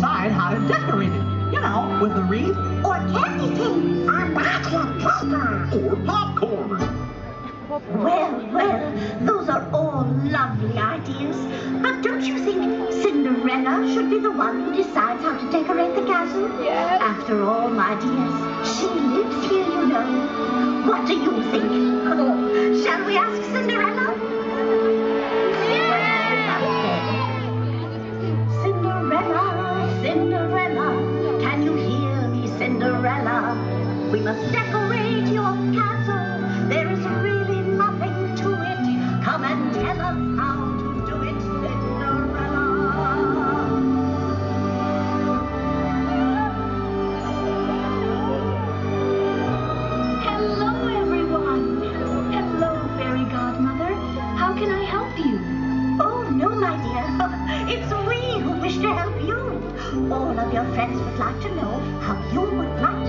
decide how to decorate it. You know, with a wreath. Or candy canes. Or chocolate paper. Or popcorn. Well, those are all lovely ideas. But don't you think Cinderella should be the one who decides how to decorate the castle? Yes. After all, my dears, she lives here, you know. What do you think? Oh, shall we ask Cinderella? Cinderella, Cinderella, can you hear me, Cinderella? We must decorate your castle. There is really nothing to it. Come and tell us how to do it, Cinderella. Hello, everyone. Hello, Fairy Godmother. How can I help you? Oh, no, my dear. It's we who wish to help you. All of your friends would like to know how you would like